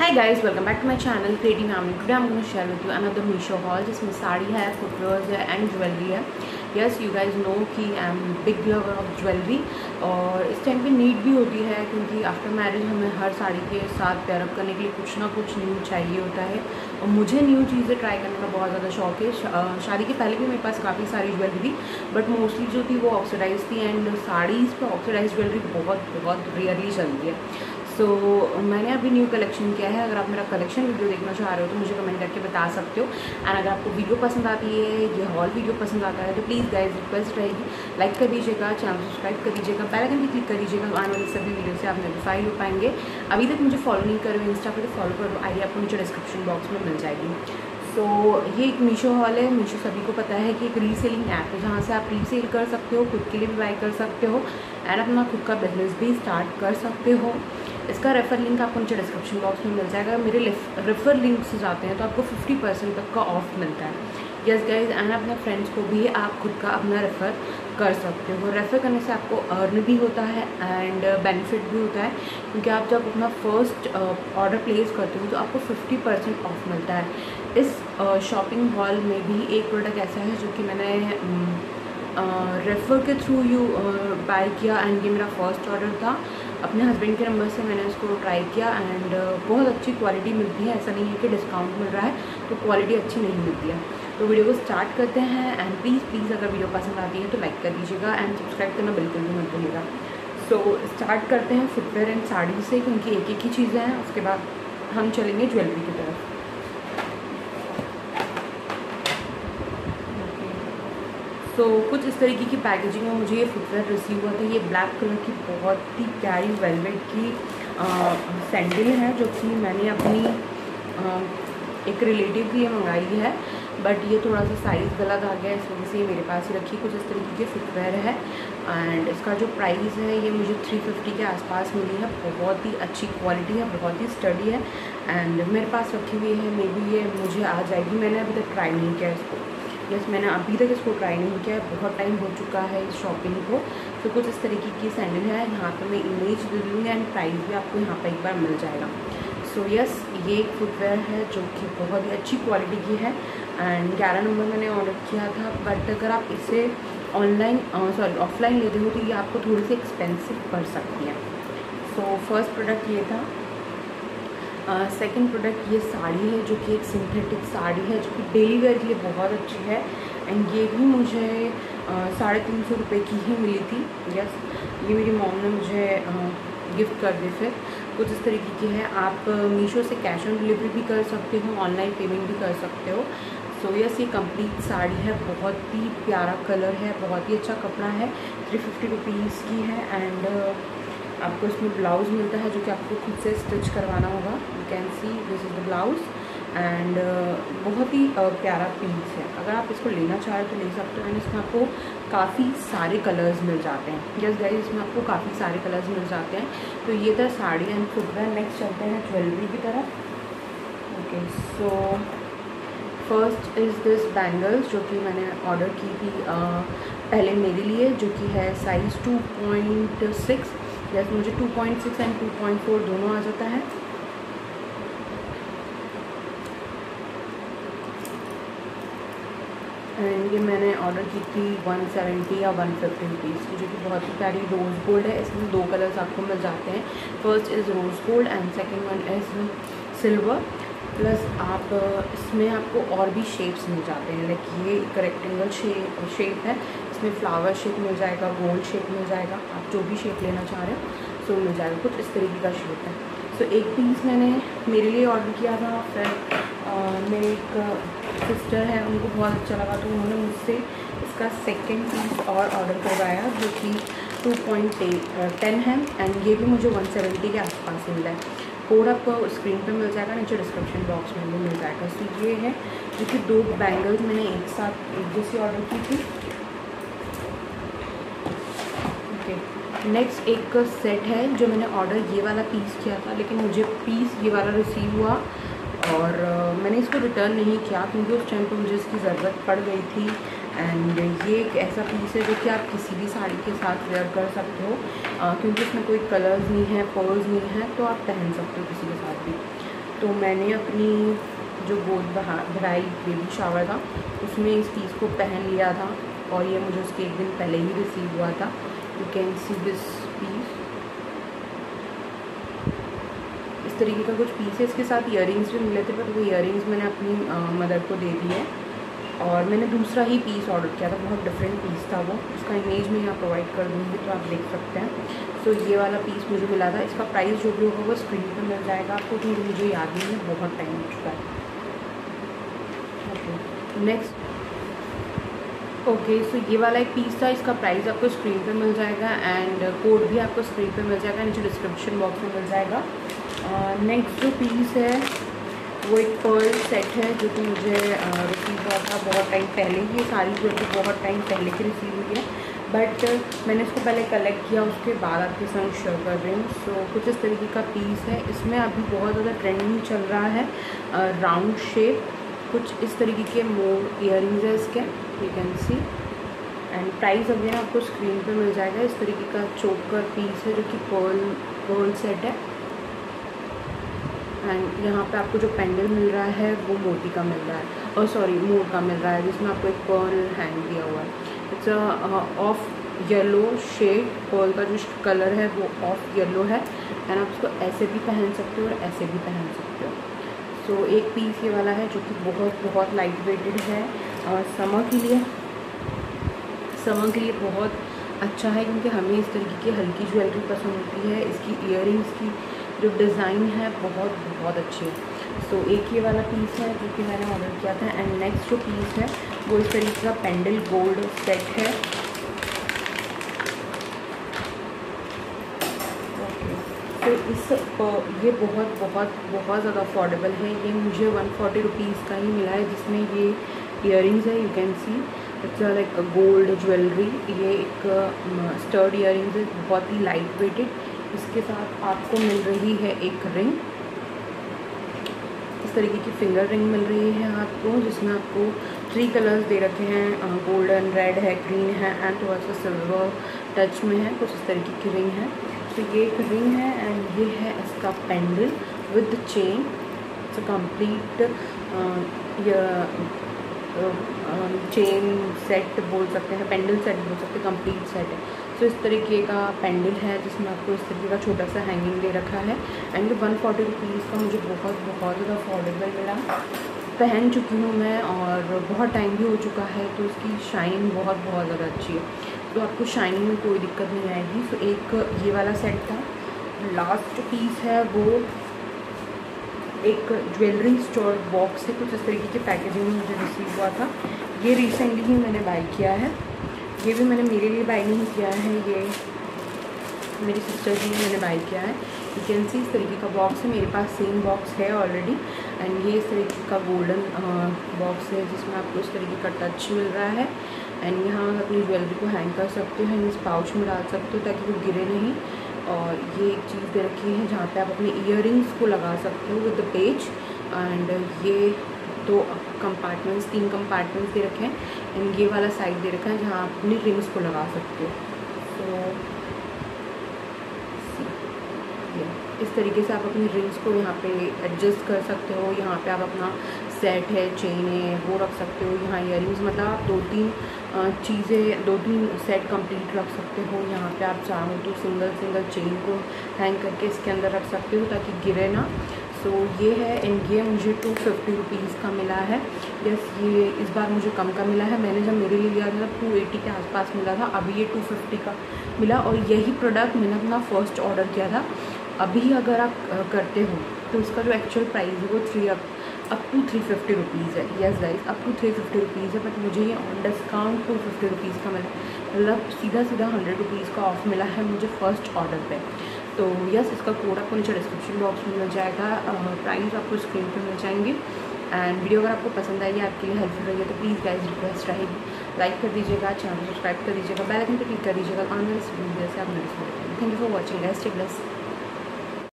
Hi guys, welcome back to my channel creative family. Today I am going to share with you another Meesho haul जिसमें साड़ी है, footwears है and jewellery है। Yes, you guys know कि I am big lover of jewellery और इस time पे need भी होती है क्योंकि आफ्टर मैरिज हमें हर साड़ी के साथ पेयर अप करने के लिए कुछ ना कुछ न्यू चाहिए होता है और मुझे न्यू चीज़ें ट्राई करने का बहुत ज़्यादा शौक है। शादी के पहले भी मेरे पास काफ़ी सारी ज्वेलरी थी बट मोस्टली जो थी वो ऑक्सीडाइज थी एंड साड़ीज़ पर ऑक्सीडाइज ज्वेलरी बहुत रेयरली चलती है। सो मैंने अभी न्यू कलेक्शन किया है। अगर आप मेरा कलेक्शन वीडियो देखना चाह रहे हो तो मुझे कमेंट करके बता सकते हो। एंड अगर आपको वीडियो पसंद आती है, ये हॉल वीडियो पसंद आता है तो प्लीज़ गाइस रिक्वेस्ट रहेगी, लाइक कर दीजिएगा, चैनल सब्सक्राइब कर दीजिएगा, बेल आइकन भी क्लिक कर दीजिएगा। आने वाली सभी वीडियो से आप नोटिफाई हो पाएंगे। अभी तक मुझे फॉलो नहीं करो इंस्टा पर तो फॉलो कर लो, आईडी आपको नीचे डिस्क्रिप्शन बॉक्स में मिल जाएगी। सो ये एक मीशो हॉल है। मीशो सभी को पता है कि एक रीसेलिंग ऐप है जहाँ से आप रीसेल कर सकते हो, खुद के लिए भी बाय कर सकते हो एंड अपना खुद का बिजनेस भी स्टार्ट कर सकते हो। इसका रेफर लिंक आपको नीचे डिस्क्रिप्शन बॉक्स में मिल जाएगा। मेरे रेफर लिंक से जाते हैं तो आपको 50% तक का ऑफ मिलता है। यस गाइज, एंड अपने फ्रेंड्स को भी आप खुद का अपना रेफ़र कर सकते हो। रेफ़र करने से आपको अर्न भी होता है एंड बेनिफिट भी होता है क्योंकि आप जब अपना फर्स्ट ऑर्डर प्लेस करते हो तो आपको 50% ऑफ मिलता है। इस शॉपिंग हॉल में भी एक प्रोडक्ट ऐसा है जो कि मैंने रेफ़र के थ्रू बाय किया एंड ये मेरा फर्स्ट ऑर्डर था। अपने हस्बैंड के नंबर से मैंने इसको ट्राई किया एंड बहुत अच्छी क्वालिटी मिलती है। ऐसा नहीं है कि डिस्काउंट मिल रहा है तो क्वालिटी अच्छी नहीं मिलती है। तो वीडियो को स्टार्ट करते हैं एंड प्लीज़ अगर वीडियो पसंद आती है तो लाइक कर दीजिएगा एंड सब्सक्राइब करना बिल्कुल भी मत भूलिएगा। सो स्टार्ट करते हैं फुटवेयर एंड साड़ी से क्योंकि एक ही चीज़ें हैं। उसके बाद हम चलेंगे ज्वेलरी की तरफ। तो कुछ इस तरीके की पैकेजिंग में मुझे ये फुटवेयर रिसीव हुआ था। ये ब्लैक कलर की बहुत ही प्यारी वेलवेट की सैंडल है जो कि मैंने अपनी एक रिलेटिव की मंगाई है बट ये थोड़ा सा साइज़ गलत आ गया, इस वजह से ये मेरे पास ही रखी। कुछ इस तरीके की फुटवेयर है एंड इसका जो प्राइस है ये मुझे 350 के आसपास मिली है। बहुत ही अच्छी क्वालिटी है, बहुत ही स्टडी है एंड मेरे पास रखी हुई है। मे बी ये मुझे आ जाएगी। मैंने अभी तक ट्राई नहीं किया इसको। यस, मैंने अभी तक इसको ट्राई नहीं किया है, बहुत टाइम हो चुका है इस शॉपिंग को। तो कुछ इस तरीके की सैंडल है। यहाँ पर मैं इमेज दे दूँगी एंड प्राइस भी आपको यहाँ पर एक बार मिल जाएगा। सो यस, ये एक फुटवेयर है जो कि बहुत ही अच्छी क्वालिटी की है एंड 11 नंबर मैंने ऑर्डर किया था बट अगर आप इसे ऑफलाइन लेते हो तो ये आपको थोड़ी सी एक्सपेंसिव पड़ सकती है। सो फर्स्ट प्रोडक्ट ये था। सेकंड प्रोडक्ट ये साड़ी है जो कि एक सिंथेटिक साड़ी है जो कि डेली वेयर के लिए बहुत अच्छी है एंड ये भी मुझे 350 रुपये की ही मिली थी। यस, ये मेरी मॉम ने मुझे गिफ्ट कर दी। फिर कुछ इस तरीके की है। आप मीशो से कैश ऑन डिलीवरी भी कर सकते हो, ऑनलाइन पेमेंट भी कर सकते हो। सो यस, ये कंप्लीट साड़ी है। बहुत ही प्यारा कलर है, बहुत ही अच्छा कपड़ा है। 350 रुपीज़ की है एंड आपको इसमें ब्लाउज़ मिलता है जो कि आपको खुद से स्टिच करवाना होगा। You can see this is the blouse and बहुत ही प्यारा पीस है। अगर आप इसको लेना चाहें तो ले सकते हो एंड इसमें आपको काफ़ी सारे कलर्स मिल जाते हैं। यस गाइस, इसमें आपको काफ़ी सारे कलर्स मिल जाते हैं। तो ये था साड़ी एंड फुटवेयर। नेक्स्ट चलते हैं ज्वेलरी की तरफ। Okay, so first is this bangles जो कि मैंने ऑर्डर की थी पहले मेरे लिए, जो कि है साइज़ 2.6। जैसे मुझे 2.6 एंड 2.4 दोनों आ जाता है। एंड ये मैंने ऑर्डर की थी 170 या 150 रुपीज़ की, जो कि बहुत ही प्यारी रोज़ गोल्ड है। इसमें दो कलर्स आपको मिल जाते हैं। First is rose gold and second one is silver. Plus आप इसमें आपको और भी शेप्स मिल जाते हैं। लाइक ये एक रेक्टेंगल शेप है, इसमें फ्लावर शेप मिल जाएगा, गोल्ड शेप मिल जाएगा। आप जो भी शेप लेना चाह रहे हो सो मिल जाएगा। कुछ इस तरीके का शेप है। सो एक पीस मैंने मेरे लिए ऑर्डर किया था। फिर मेरे एक सिस्टर है, उनको बहुत अच्छा लगा तो उन्होंने मुझसे इसका सेकेंड पीस और ऑर्डर करवाया जो कि 2.10 है एंड ये भी मुझे 170 के आसपास मिला है। कोड आपको स्क्रीन पे मिल जाएगा, नीचे डिस्क्रिप्शन बॉक्स में भी मिल जाएगा। सो ये है जो कि दो बैंगल्स मैंने एक साथ एक जैसी ऑर्डर की थी। ओके, नेक्स्ट एक सेट है जो मैंने ऑर्डर ये वाला पीस किया था लेकिन मुझे पीस ये वाला रिसीव हुआ और मैंने इसको रिटर्न नहीं किया क्योंकि उस टाइम पर मुझे इसकी ज़रूरत पड़ गई थी एंड ये एक ऐसा पीस है जो कि आप किसी भी साड़ी के साथ वेयर कर सकते हो क्योंकि इसमें कोई कलर्स नहीं है, पर्ल्स नहीं है, तो आप पहन सकते हो किसी के साथ भी। तो मैंने अपनी जो गोद भराई बेबी शावर था उसमें इस पीस को पहन लिया था, और ये मुझे उसके एक दिन पहले ही रिसीव हुआ था। You can see this piece, इस तरीके का कुछ पीस है। इसके साथ ईयरिंग्स भी मिले थे, पर वो ईयरिंग्स मैंने अपनी मदर को दे दिए, और मैंने दूसरा ही पीस ऑर्डर किया था, बहुत डिफरेंट पीस था वो। उसका इमेज मैं यहाँ प्रोवाइड कर दूँगी तो आप देख सकते हैं। सो ये वाला पीस मुझे मिला था। इसका प्राइस जो भी होगा वो स्क्रीन पर मिल जाएगा आपको, क्योंकि मुझे याद नहीं है, बहुत टाइम हो चुका है। Okay, next. ओके, सो ये वाला एक पीस था, इसका प्राइस आपको स्क्रीन पे मिल जाएगा, एंड कोड भी आपको स्क्रीन पे मिल जाएगा, नीचे डिस्क्रिप्शन बॉक्स में मिल जाएगा। नेक्स्ट जो पीस है वो एक पर्ल सेट है, जो कि मुझे रिसीव हुआ था बहुत टाइम पहले ही। ये सारी ज्वेलरी बहुत टाइम पहले की रिसीव हुई है, बट मैंने इसको पहले कलेक्ट किया, उसके बाद आपके संग शेयर कर रही हूँ। सो कुछ इस तरीके का पीस है। इसमें अभी बहुत ज़्यादा ट्रेंडिंग चल रहा है राउंड शेप, कुछ इस तरीके के मोर ईयरिंग्स है इसके, you can see. And price again आपको स्क्रीन पे मिल जाएगा। इस तरीके का चोकर पीस है, जो कि पर्ल सेट है। एंड यहाँ पे आपको जो पेंडल मिल रहा है वो मोती का मिल रहा है, और सॉरी मोर का मिल रहा है, जिसमें आपको एक पर्ल हैंग दिया हुआ है। It's of yellow shade, pearl का जो कलर है वो ऑफ येलो है, एंड आप इसको ऐसे भी पहन सकते हो और ऐसे भी पहन सकते हो। सो एक पीस ये वाला है, जो कि बहुत बहुत लाइट वेटेड है, और समर के लिए बहुत अच्छा है, क्योंकि हमें इस तरीके की हल्की ज्वेलरी पसंद होती है। इसकी ईयरिंग्स की जो डिज़ाइन है बहुत बहुत अच्छी है। सो एक ये वाला पीस है जो कि मैंने ऑर्डर किया था। एंड नेक्स्ट जो पीस है वो इस तरीके का पेंडल गोल्ड सेट है। तो ये बहुत बहुत बहुत ज़्यादा अफोर्डेबल है। ये मुझे 140 रुपीज़ का ही मिला है, जिसमें ये ईयरिंग्स है, you can see it's like gold jewellery. ये एक स्टर्ड ईयरिंग्स है, बहुत ही लाइट वेटेड। इसके साथ आपको मिल रही है एक रिंग, इस तरीके की फिंगर रिंग मिल रही है आपको, जिसमें आपको 3 कलर्स दे रखे हैं, गोल्डन, रेड है, ग्रीन है, एंड थोड़ा सा सिल्वर टच में है। कुछ इस तरीके की रिंग है। तो ये एक रिंग है, एंड ये है इसका pendant with chain. It's complete chain set बोल सकते हैं, पेंडल सेट बोल सकते हैं, कंप्लीट सेट है। तो इस तरीके का पेंडल है, जिसमें आपको इस तरीके का छोटा सा हैंगिंग दे रखा है। एंड 140 रुपीज़ का मुझे बहुत बहुत ज़्यादा अफोर्डेबल मिला। पहन चुकी हूँ मैं, और बहुत टाइम भी हो चुका है, तो इसकी शाइन बहुत बहुत ज़्यादा अच्छी है, तो आपको शाइनिंग में कोई दिक्कत नहीं आएगी। तो एक ये वाला सेट था। लास्ट पीस है वो एक ज्वेलरी स्टोर बॉक्स है, कुछ इस तरीके की पैकेजिंग में मुझे रिसीव हुआ था। ये रिसेंटली ही मैंने बाई किया है। ये भी मैंने मेरे लिए बाई नहीं किया है, ये मेरी सिस्टर जी मैंने बाई किया है। यू कैन सी इस तरीके का बॉक्स है, मेरे पास सेम बॉक्स है ऑलरेडी। एंड ये इस तरीके का गोल्डन बॉक्स है, जिसमें आपको इस तरीके का टच मिल रहा है। एंड यहाँ अपनी ज्वेलरी को हैंग कर सकते हो, इस पाउच में डाल सकते हो ताकि वो गिरे नहीं। और ये एक चीज़ दे रखी है जहाँ पे आप अपने ईयरिंग्स को लगा सकते हो विद द पेज। एंड ये 2 कंपार्टमेंट्स, 3 कंपार्टमेंट्स दे रखे हैं। एंड ये वाला साइड दे रखा है जहाँ आप अपनी रिंग्स को लगा सकते हो। सो इस तरीके से आप अपनी रिंग्स को यहाँ पे एडजस्ट कर सकते हो। यहाँ पे आप अपना सेट है, चेन है, वो रख सकते हो। यहाँ ईयरिंग्स, मतलब आप 2-3 चीज़ें, 2-3 सेट कंप्लीट रख सकते हो। यहाँ पे आप चाहो तो सिंगल चेन को हैंग करके इसके अंदर रख सकते हो ताकि गिरे ना। सो ये है, एंड ये मुझे 250 रुपीज़ का मिला है। यस, ये इस बार मुझे कम का मिला है। मैंने जब मेरे लिए लिया था 280 के आसपास मिला था, अभी ये 250 का मिला। और यही प्रोडक्ट मैंने अपना फर्स्ट ऑर्डर किया था। अभी अगर आप करते हो तो इसका जो एक्चुअल प्राइस है वो अप टू 350 रुपीज़ है। Yes guys, up to 350 rupees है, बट मुझे ये ऑन डिस्काउंट 250 रुपीज़ का मिला, मतलब सीधा 100 रुपीज़ का ऑफ मिला है मुझे फर्स्ट ऑर्डर पे। तो यस, इसका कोड आपको नीचे डिस्क्रिप्शन बॉक्स में मिल जाएगा, प्राइस आपको स्क्रीन पे मिल जाएंगे। एंड वीडियो अगर आपको पसंद आई, आपके लिए हेल्पफुल रही है, तो प्लीज़ गाइस रिक्वेस्ट रहेगी, लाइक कर दीजिएगा, चैनल सब्सक्राइब कर दीजिएगा, बेल आइकन पर क्लिक कर दीजिएगा, आने वाले वीडियो से आप नोटिस हो जाएंगे। Thank you for watching guys, stay blessed.